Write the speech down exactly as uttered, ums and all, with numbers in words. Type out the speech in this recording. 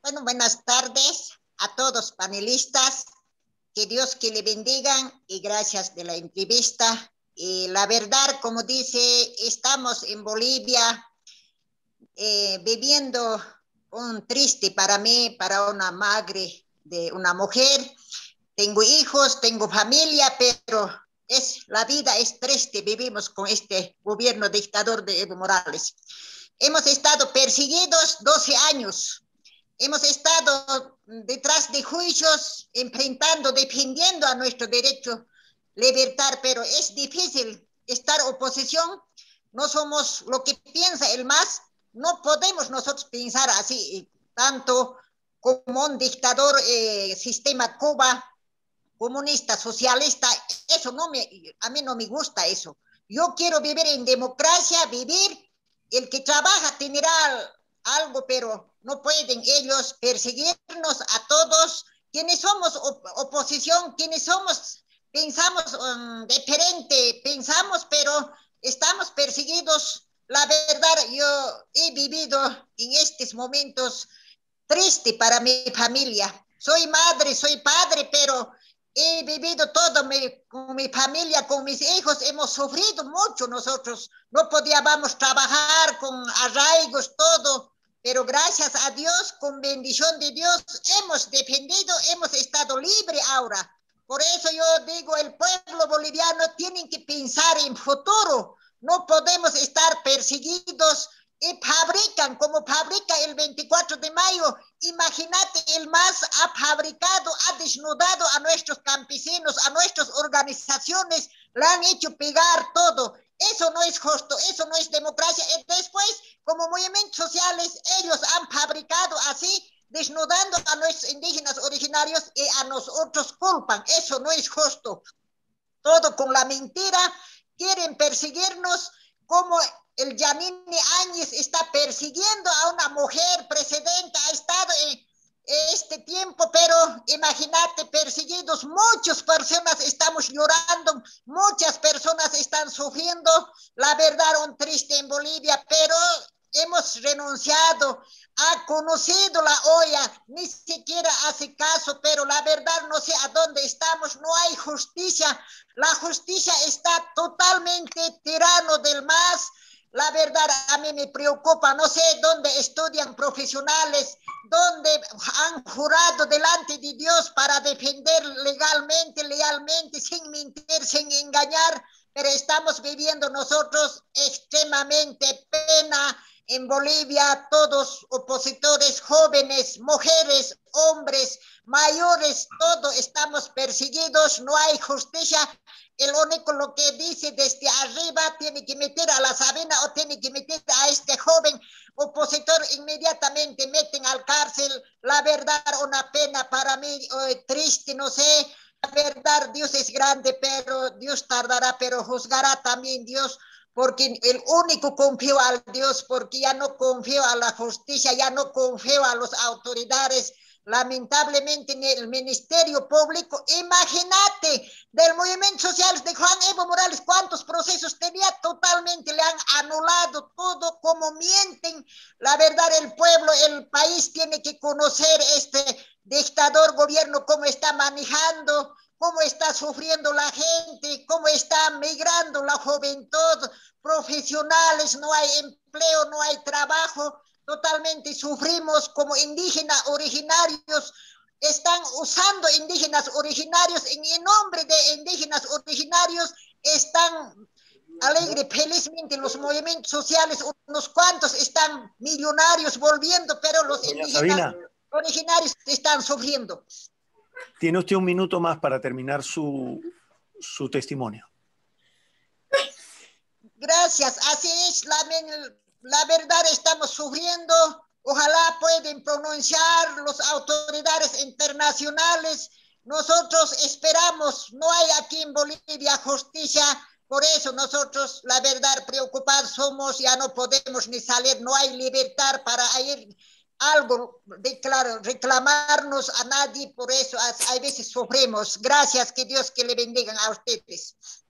Bueno, buenas tardes a todos panelistas. Que Dios que le bendigan y gracias de la entrevista. Y la verdad, como dice, estamos en Bolivia eh, viviendo un triste para mí, para una madre de una mujer. Tengo hijos, tengo familia, pero es, la vida es triste. Vivimos con este gobierno dictador de Evo Morales. Hemos estado perseguidos doce años. Hemos estado detrás de juicios, enfrentando, defendiendo a nuestro derecho libertad, pero es difícil estar oposición. No somos lo que piensa el más. No podemos nosotros pensar así, tanto como un dictador, eh, sistema Cuba, comunista, socialista. Eso no me, a mí no me gusta eso. Yo quiero vivir en democracia, vivir. El que trabaja tendrá algo, pero no pueden ellos perseguirnos a todos. Quienes somos op oposición, quienes somos, pensamos um, diferente, pensamos, pero estamos perseguidos. La verdad, yo he vivido en estos momentos triste para mi familia. Soy madre, soy padre, pero he vivido todo mi, con mi familia, con mis hijos, hemos sufrido mucho nosotros, no podíamos trabajar con arraigos, todo, pero gracias a Dios, con bendición de Dios, hemos defendido, hemos estado libres ahora. Por eso yo digo, el pueblo boliviano tiene que pensar en futuro, no podemos estar perseguidos y fabrican como fabrica el veinticuatro de mayo. Imagínate, el MAS ha fabricado, ha desnudado a nuestros campesinos, a nuestras organizaciones, le han hecho pegar todo. Eso no es justo, eso no es democracia. Y después, como movimientos sociales, ellos han fabricado así, desnudando a nuestros indígenas originarios y a nosotros culpan. Eso no es justo. Todo con la mentira, quieren perseguirnos como el Yanine Áñez está persiguiendo a una mujer presidenta, ha estado en este tiempo, pero imagínate, perseguidos, muchas personas estamos llorando, muchas personas están sufriendo, la verdad, un triste en Bolivia, pero hemos renunciado, ha conocido la O E A, ni siquiera hace caso, pero la verdad no sé a dónde estamos, no hay justicia, la justicia está totalmente tirano del MAS. La verdad a mí me preocupa, no sé dónde estudian profesionales, dónde han jurado delante de Dios para defender legalmente, lealmente, sin mentir, sin engañar, pero estamos viviendo nosotros extremadamente pena en Bolivia, todos opositores, jóvenes, mujeres, hombres, mayores, todos estamos perseguidos, no hay justicia. El único lo que dice desde arriba tiene que meter a la Sabina o tiene que meter a este joven opositor, inmediatamente meten al cárcel. La verdad, una pena para mí, oh, triste, no sé. La verdad, Dios es grande, pero Dios tardará, pero juzgará también Dios, porque el único confío al Dios, porque ya no confío a la justicia, ya no confío a las autoridades. Lamentablemente en el Ministerio Público, imagínate, del movimiento social de Juan Evo Morales, cuántos procesos tenía, totalmente le han anulado todo, como mienten. La verdad, el pueblo, el país tiene que conocer este dictador gobierno, cómo está manejando, cómo está sufriendo la gente, cómo está migrando la juventud, profesionales, no hay empleo, no hay trabajo, totalmente sufrimos como indígenas originarios, están usando indígenas originarios, en el nombre de indígenas originarios están alegre, felizmente los movimientos sociales, unos cuantos están millonarios volviendo, pero los Doña indígenas Sabina, originarios están sufriendo. tiene usted un minuto más para terminar su, su testimonio. Gracias, así es, la, la verdad estamos sufriendo, ojalá pueden pronunciar las autoridades internacionales, nosotros esperamos, no hay aquí en Bolivia justicia, por eso nosotros, la verdad, preocupados somos, ya no podemos ni salir, no hay libertad para ir algo, declaro, reclamarnos a nadie, por eso a veces sufrimos. Gracias, que Dios que le bendiga a ustedes.